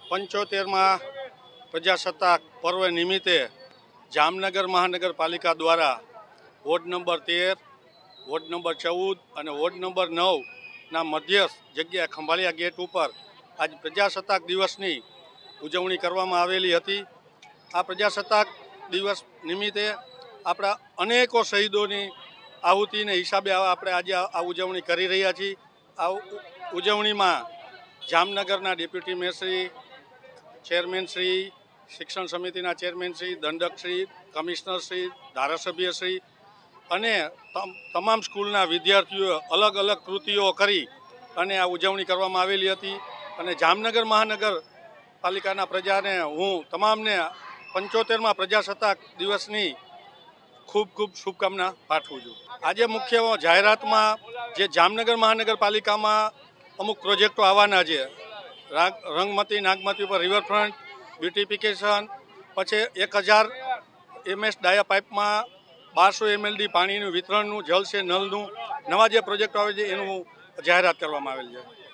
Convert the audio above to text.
75માં પ્રજાસત્તાક પર્વ નિમિત્તે જામનગર મહાનગરપાલિકા દ્વારા વોર્ડ નંબર 13, વોર્ડ નંબર 14 અને વોર્ડ નંબર 9ના મધ્યસ્થ જગ્યા ખંભાળિયા ગેટ ઉપર આજ પ્રજાસત્તાક દિવસની ઉજવણી કરવામાં આવેલી હતી। આ પ્રજાસત્તાક દિવસ નિમિત્તે આપણા અનેકો શહીદોની આહુતિને હિસાબે આપણે આજે આ ઉજવણી કરી રહ્યા છીએ। આ ઉજવણીમાં જામનગરના ડેપ્યુટી મેયરશ્રી, ચેરમેનશ્રી, શિક્ષણ સમિતિના ચેરમેનશ્રી, દંડકશ્રી, કમિશનરશ્રી, ધારાસભ્યશ્રી અને તમામ સ્કૂલના વિદ્યાર્થીઓએ અલગ અલગ કૃતિઓ કરી અને આ ઉજવણી કરવામાં આવેલી હતી। અને જામનગર મહાનગરપાલિકાના પ્રજાને હું તમામને 75માં પ્રજાસત્તાક દિવસની ખૂબ ખૂબ શુભકામના પાઠવું છું। આજે મુખ્ય જાહેરાતમાં જે જામનગર મહાનગરપાલિકામાં અમુક પ્રોજેક્ટો આવવાના છે, રંગમતી નાગમતી ઉપર રિવરફ્રન્ટ બ્યુટિફિકેશન, પછી 1000 MS ડાયા પાઇપમાં 1200 MLD પાણીનું વિતરણનું, જલ સે નલનું નવા જે પ્રોજેક્ટો આવે છે એનું જાહેરાત કરવામાં આવેલ છે।